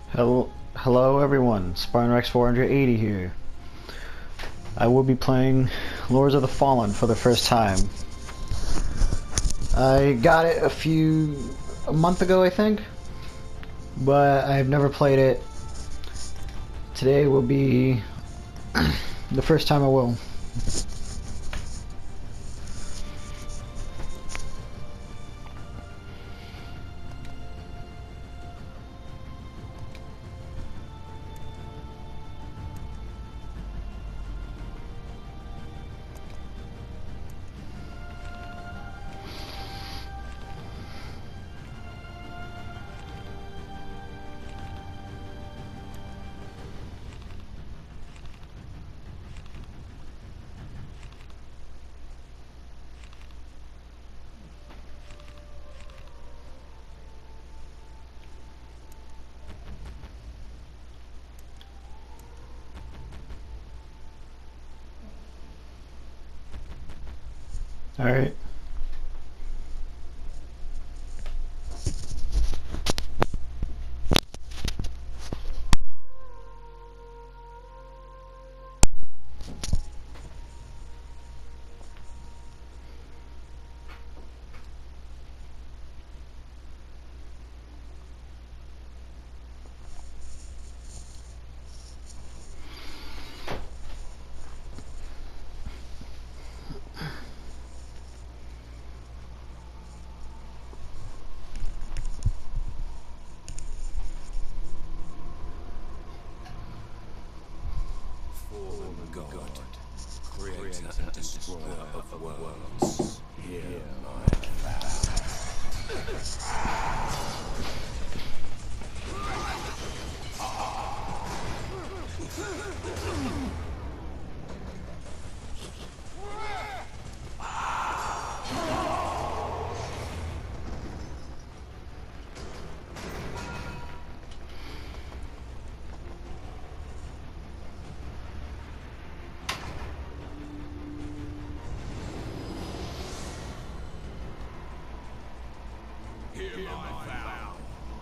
Hello everyone, Spartan Rex 480 here. I will be playing Lords of the Fallen for the first time. I got it a month ago, I think, but I've never played it. Today will be the first time I will. Alright. God, creator and destroyer of worlds, hear my vow. Hear my vow.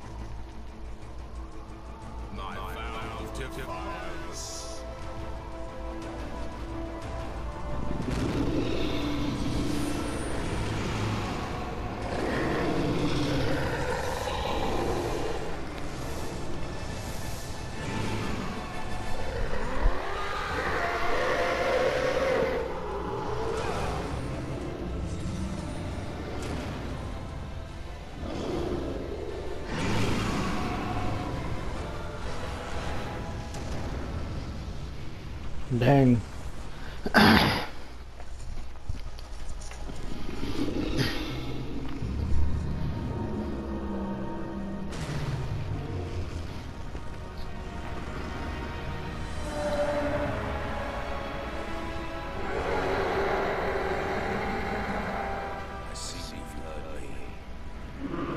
My vow of defiance. Dang. I see you've heard me.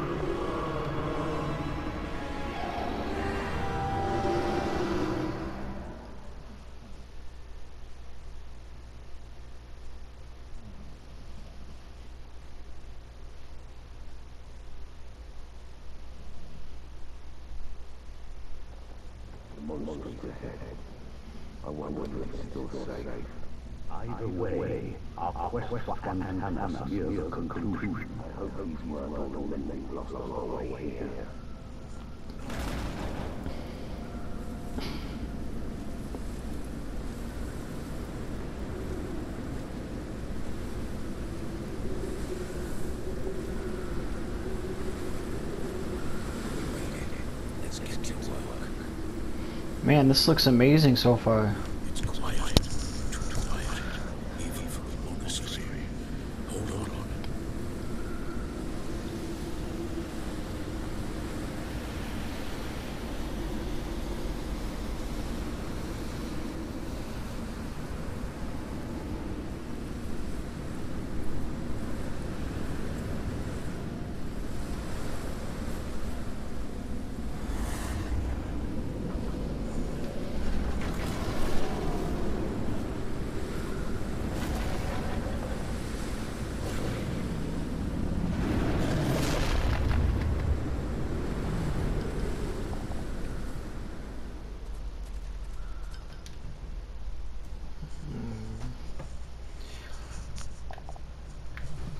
Monsters ahead. I wonder if it's still safe. Either way, our quest for Phantasm is near a conclusion. I hope these weren't all the men they've lost on our way here. Let's get to work. Man, this looks amazing so far. It's quiet. Too quiet. Even for a monastery. Hold on.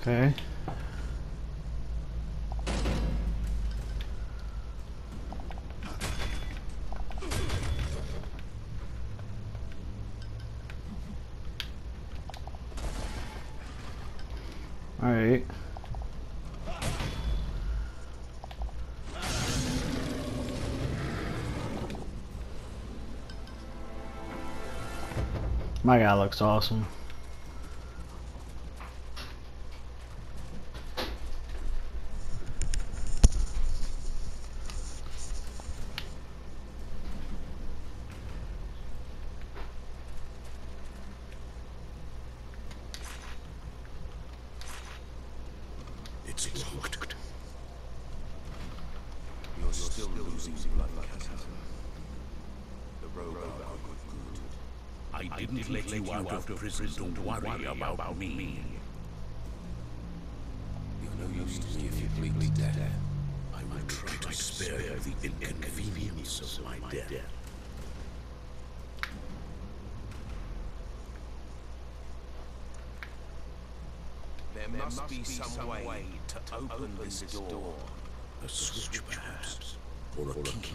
Okay. Alright. My guy looks awesome. It's locked. You're still losing blood, Cassandra. The robot got good. I didn't let you out of prison to worry about me. You're no use to me if you bleed to death. I will try to spare you the inconvenience of my death. There must be some way to open this door. A switch, perhaps, or a key.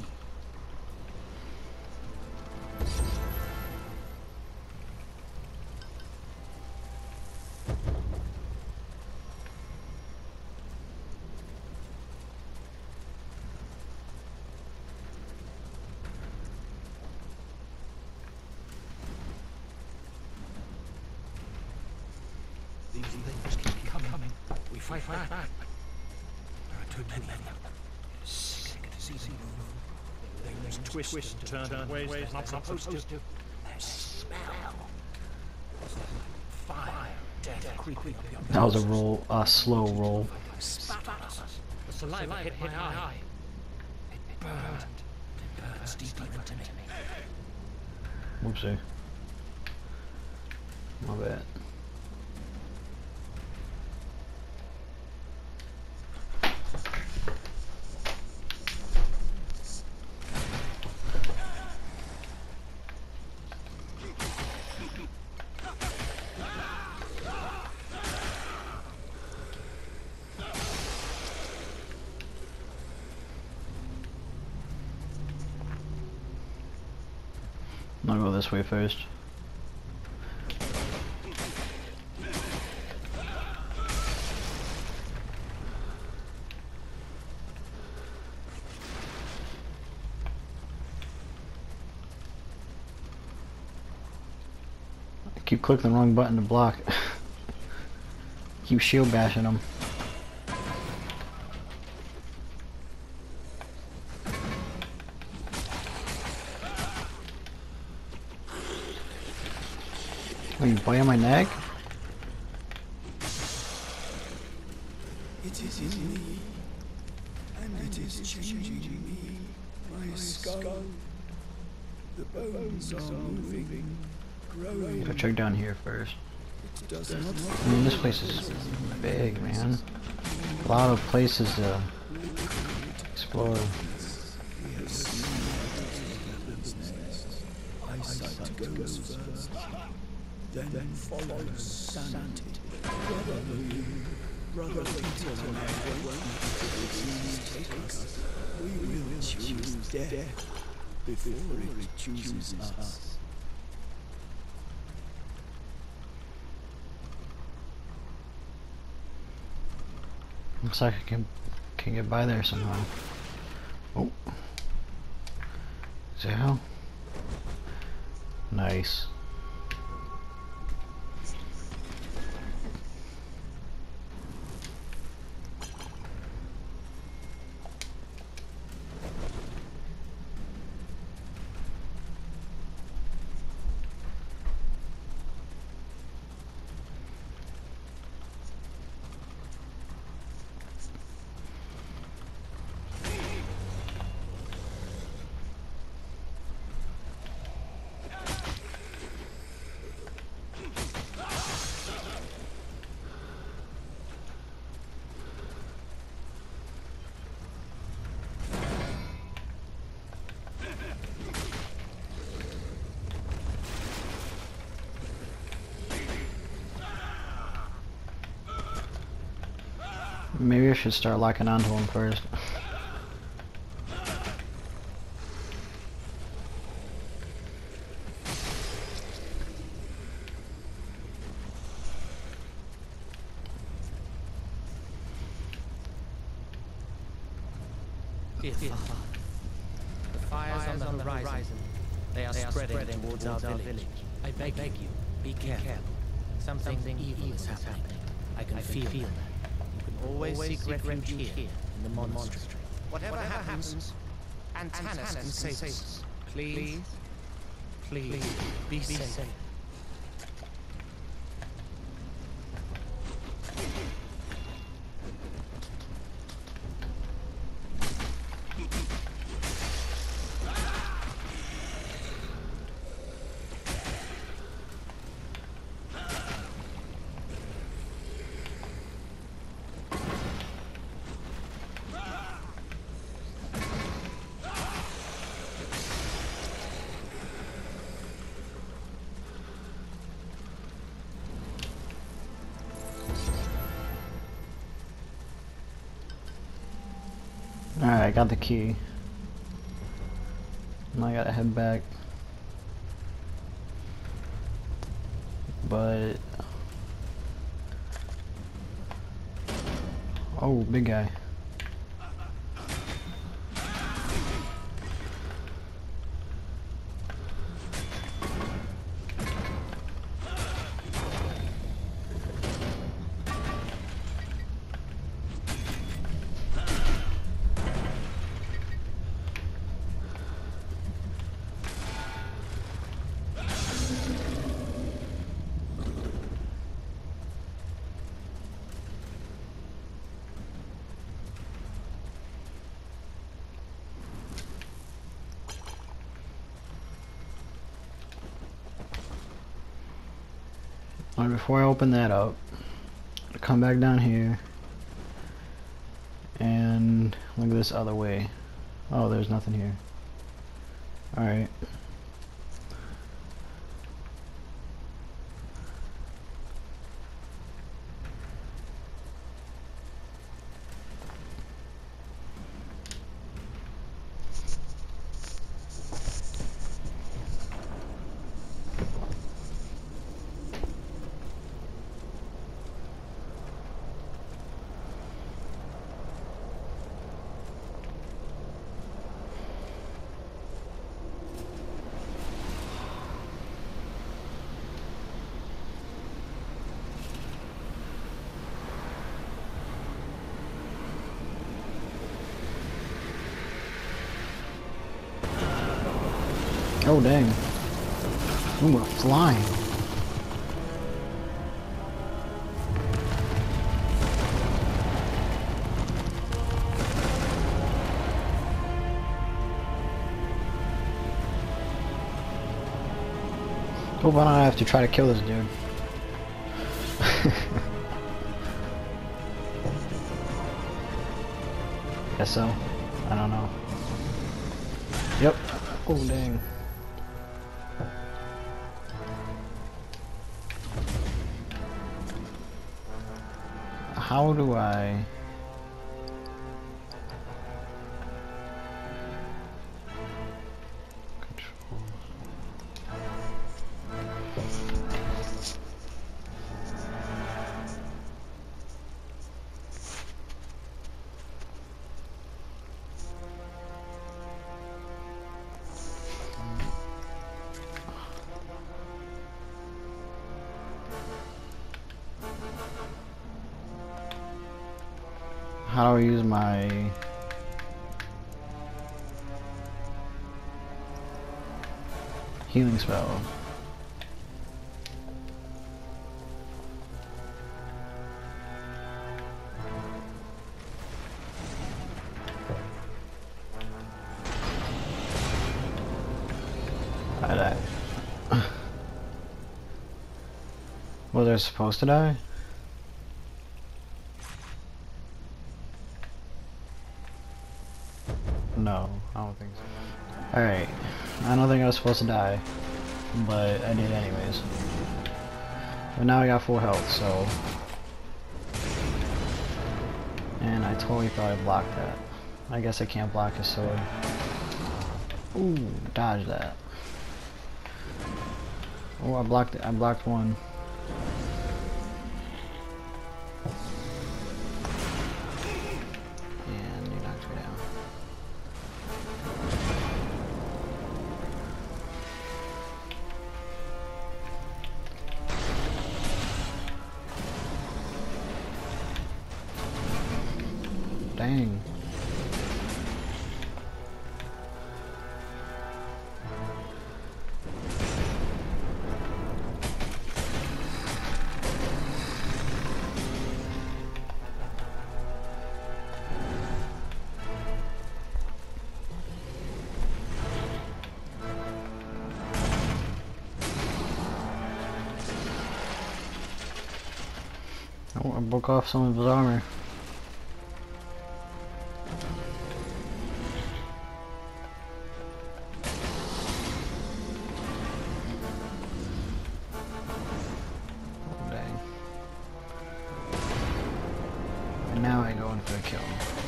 These things keep coming. We fight back. There are too many of them. Sick to see them move. They twist and turn ways they're not supposed to. Their smell. Fire, death creeping up your nose. That was a roll, a slow roll. Spat at us. The saliva hit my eye. It burned. It burns deeper into me. Whoopsie. My bad. I'll go this way first. I keep clicking the wrong button to block. Keep shield bashing them. Are you biting my neck? It is in me, and it is changing me. My skull, the bones are moving, growing. Gotta check down here first. It does not. I mean, this place is big, man. A lot of places to explore. Eyesight goes first, then follows sanity. Brother Peter and I won't take us. We will choose death before it chooses us. Looks like I can get by there somehow. Oh. Is that how? Nice. Maybe I should start locking onto him first. Dear Father, the fires on the horizon, they are spreading towards our village. I beg you, be careful. Something evil is happening. I can feel that. You can always seek refuge here in the monastery. Whatever happens, Antanas can save us. Please, be safe. Alright, I got the key. Now I gotta head back. But... oh, big guy. Alright, before I open that up, I'll come back down here and look this other way. Oh, there's nothing here. Alright. Oh dang. Ooh, we're flying. Hope I don't have to try to kill this dude. Guess so. I don't know. Yep. Oh dang. How do I... control... How do I use my... healing spell? I died. Was I supposed to die? No, I don't think so. Alright, I don't think I was supposed to die, but I did anyways. But now I got full health, so... And I totally thought I blocked that. I guess I can't block his sword. Ooh, dodge that. Oh, I blocked it. I blocked one. And he knocked me down. Dang. Oh, I broke off some of his armor. Oh, dang. And now I go in for a kill.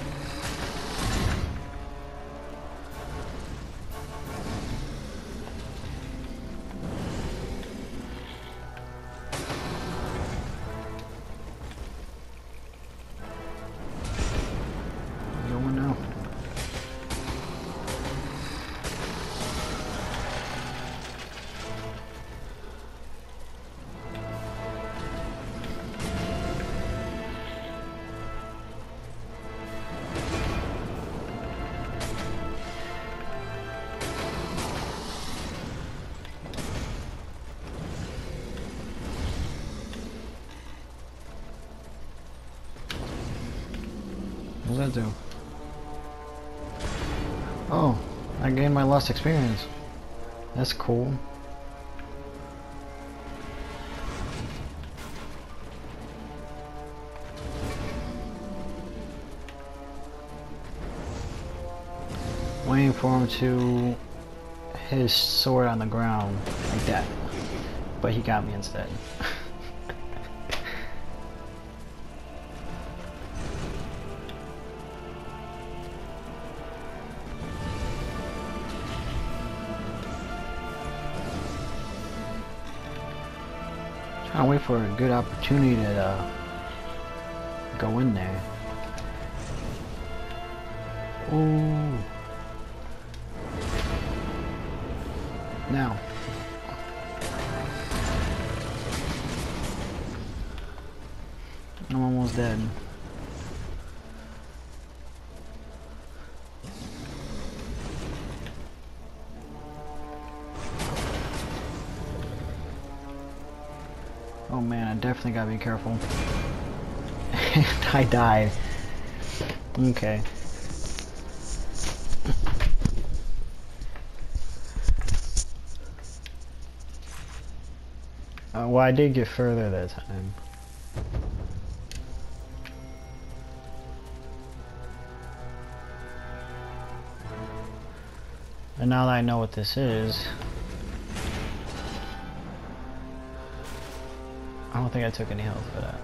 Going now. What does that do? Oh, I gained my lost experience. That's cool. Waiting for him to hit his sword on the ground like that, but he got me instead. Trying to wait for a good opportunity to go in there. Ooh. Now. I'm almost dead. Oh man, I definitely gotta be careful. And I died. Okay. Well, I did get further that time. And now that I know what this is, I don't think I took any health for that.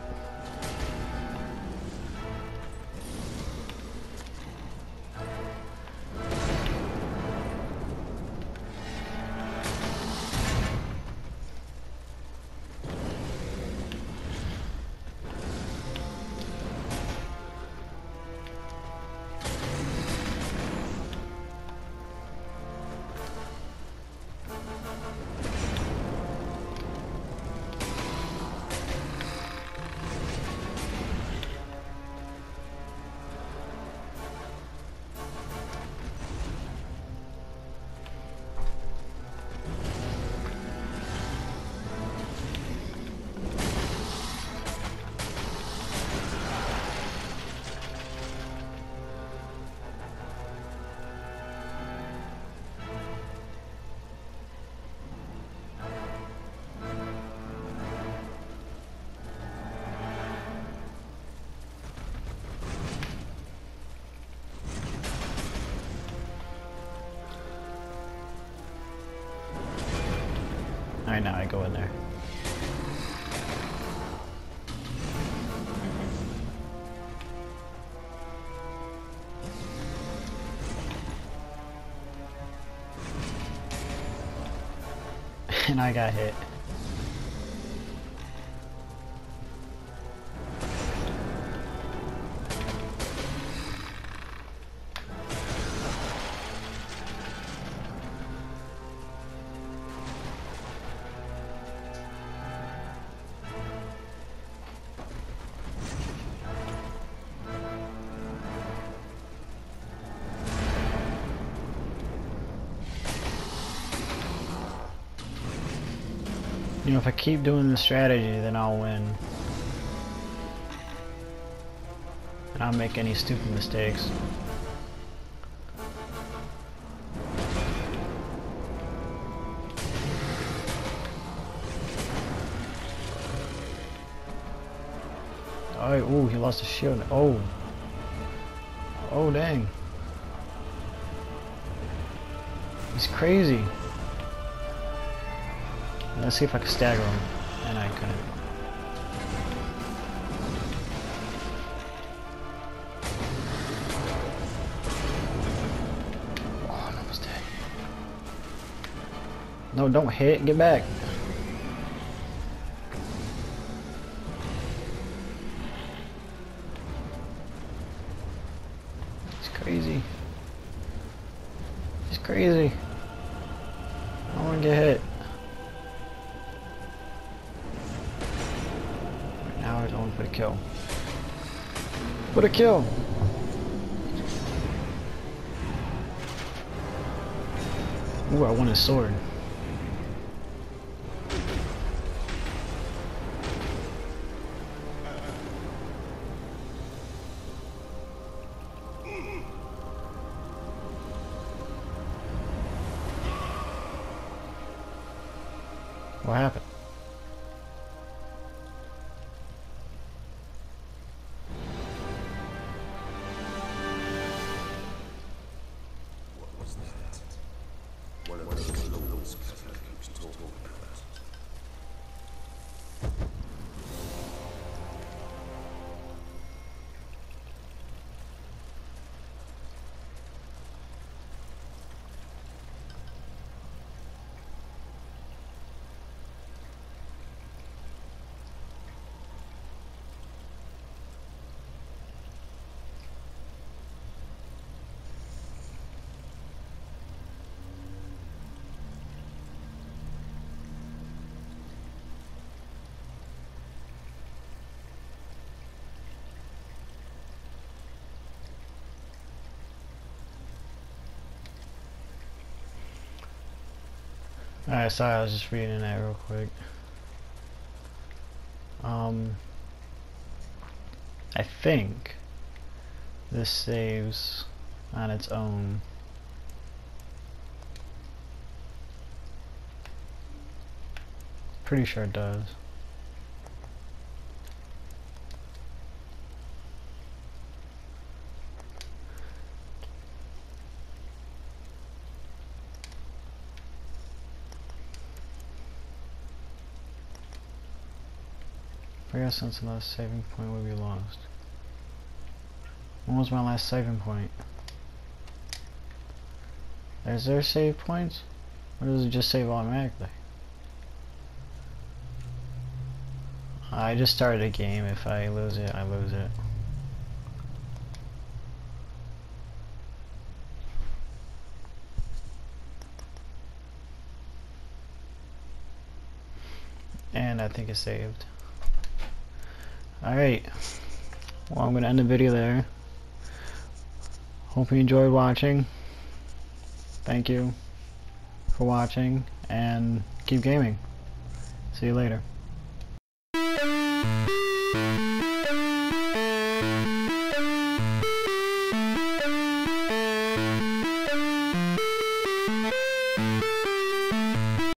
Alright, now I go in there. And I got hit. You know, if I keep doing the strategy, then I'll win. And I'll make any stupid mistakes. Alright, ooh, he lost his shield. Oh. Oh, dang. He's crazy. Let's see if I can stagger him. And I couldn't. Oh, I'm almost dead. No, don't hit. Get back. It's crazy. It's crazy. I don't want to get hit. Now I don't put a kill. Put a kill! Ooh, I won his sword. What happened? Alright, sorry, I was just reading that real quick. I think this saves on its own. Pretty sure it does. I guess since the last saving point would be lost. When was my last saving point? Is there save points? Or does it just save automatically? I just started a game. If I lose it, I lose it. And I think it's saved. Alright, well, I'm going to end the video there. Hope you enjoyed watching. Thank you for watching, and keep gaming. See you later.